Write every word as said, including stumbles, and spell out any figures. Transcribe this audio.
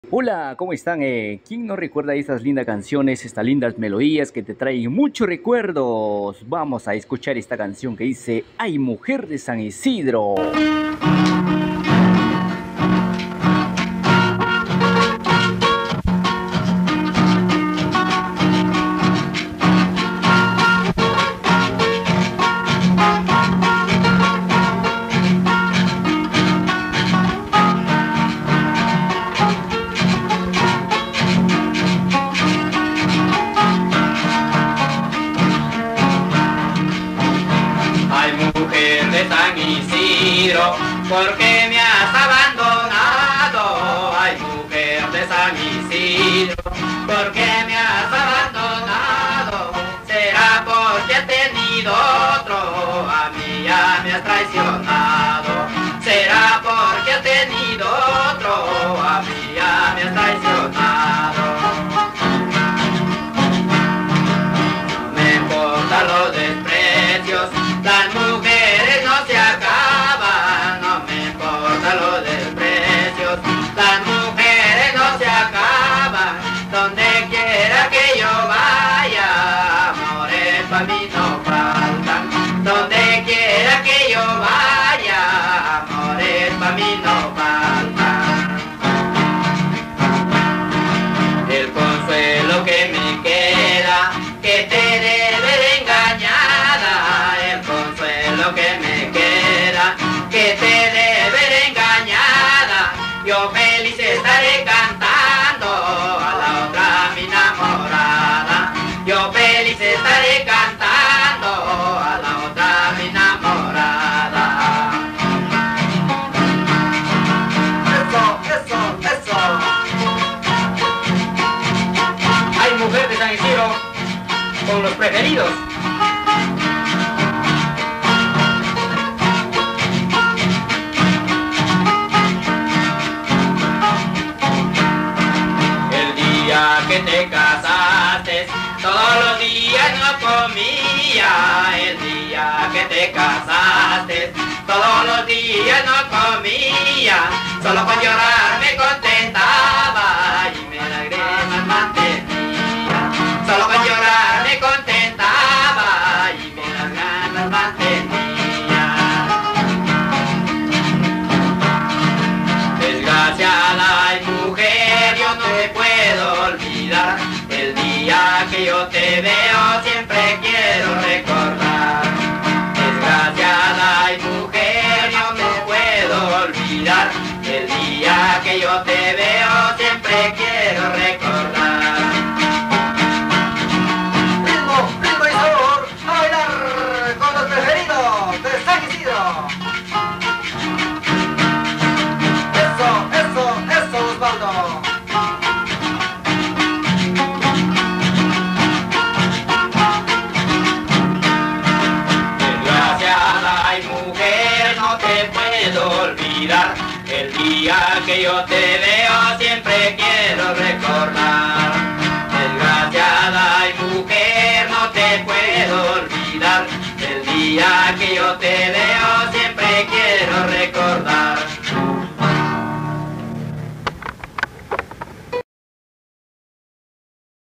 Hola, ¿cómo están? Eh, ¿quién no recuerda estas lindas canciones, estas lindas melodías que te traen muchos recuerdos? Vamos a escuchar esta canción que dice Ay, mujer de San Isidro. Ay, mujer de San Isidro, ¿por qué me has abandonado? Ay, mujer de San Isidro, ¿por qué me has abandonado? ¿Será porque has tenido otro? A mí ya me has traicionado. ¿Será porque has tenido otro? A mí ya me has traicionado. No me importan los desprecios, las mujeres no se acaban. No me importan los desprecios, las mujeres no se acaban. Donde quiera que yo vaya, amores para mí no faltan. Donde quiera que yo vaya, amores para mí no faltan. El consuelo que me queda, que te debe de engañada. El consuelo que me queda, que te debe de engañada. Yo feliz estaré cantando a la otra mi enamorada. Yo feliz estaré cantando a la otra mi enamorada. Eso, eso, eso. Hay mujer de San Isidro con los preferidos. El día que te casaste, todos los días no comía. El día que te casaste, todos los días no comía. Solo con llorar me contentaba y me lágrimas mantenía. Solo con llorar me contentaba y me las ganas mantenía. Desgraciada ay mujer, yo no te puedo olvidar. El día que yo te veo siempre quiero recordar. Desgraciada ay mujer, yo no te puedo olvidar. El día que yo te veo siempre quiero recordar. Ritmo, ritmo y sabor, a bailar con los preferidos de San Isidro. Eso, eso, eso, Osvaldo. Desgraciada ay mujer, no te puedo olvidar. El día que yo te veo siempre quiero recordar. Desgraciada ay mujer, no te puedo olvidar. El día que yo te veo siempre quiero recordar.